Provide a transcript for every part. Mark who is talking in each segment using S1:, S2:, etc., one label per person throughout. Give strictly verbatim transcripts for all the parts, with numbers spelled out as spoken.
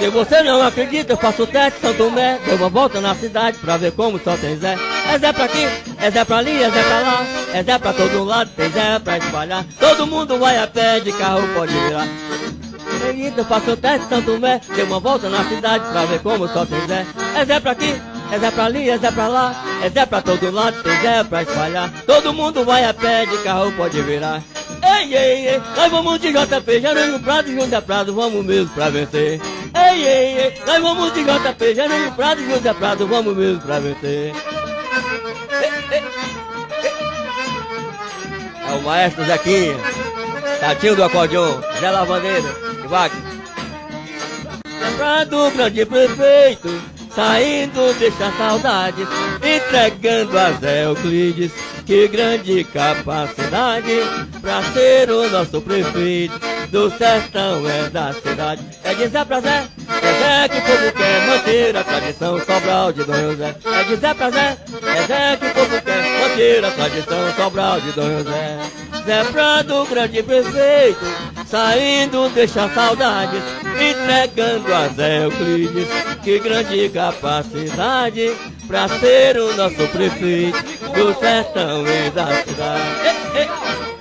S1: Se você não acredita, eu faço o teste, São Tomé. Deu uma volta na cidade pra ver como só tem Zé. É Zé pra aqui, é Zé pra ali, é Zé pra lá. É Zé pra todo lado, tem Zé pra espalhar. Todo mundo vai a pé, de carro pode virar. Acredita, eu faço o teste, São Tomé. Deu uma volta na cidade pra ver como só tem Zé. É Zé pra aqui, é Zé pra ali, é Zé pra lá. É Zé pra todo lado, tem Zé pra espalhar. Todo mundo vai a pé, de carro pode virar. Ei, ei, ei, nós vamos de J P, Janeiro Prado, José Prado, vamos mesmo pra vencer. Ei, ei, ei, nós vamos de J P, Janeiro Prado, José Prado, vamos mesmo pra vencer. Ei, ei, ei. É o maestro Zequinha, Tatinho do acordeon, Zé Lavandeira e Wagner. Prado, grande prefeito, saindo deixa saudades, entregando a Zé Euclides. Que grande capacidade pra ser o nosso prefeito do sertão é da cidade. É de Zé pra Zé, é Zé que o povo quer manter a tradição Sobral de Dom José. É de Zé pra Zé, é Zé que o povo quer manter a tradição Sobral de Dom José. Zé Prado, grande prefeito, saindo deixa saudades, entregando a Zé Euclides. Que grande capacidade pra ser o nosso prefeito do sertão e da cidade. Ei, ei,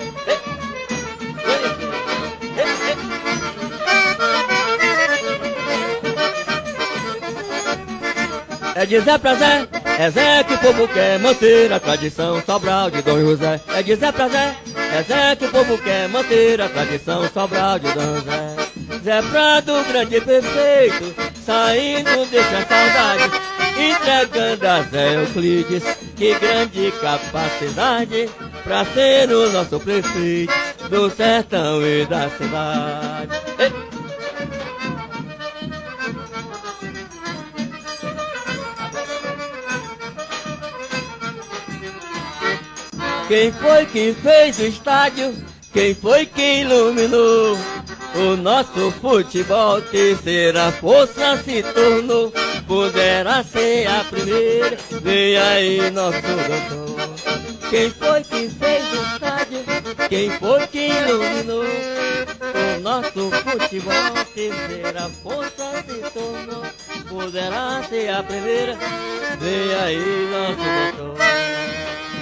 S1: ei. É de Zé pra Zé, é Zé que o povo quer manter a tradição Sobral de Dom José. É de Zé pra Zé, é Zé que o povo quer manter a tradição Sobral de Dom José. Zé Prado, grande prefeito, saindo deixa saudades, entregando a Zé Euclides. Que grande capacidade pra ser o nosso prefeito do sertão e da cidade. Ei. Quem foi que fez o estádio? Quem foi que iluminou o nosso futebol? Terceira força se tornou, poderá ser a primeira. Vem aí nosso doutor. Quem foi que fez o estádio? Quem foi que iluminou o nosso futebol? Terceira força se tornou, poderá ser a primeira. Vem aí nosso doutor.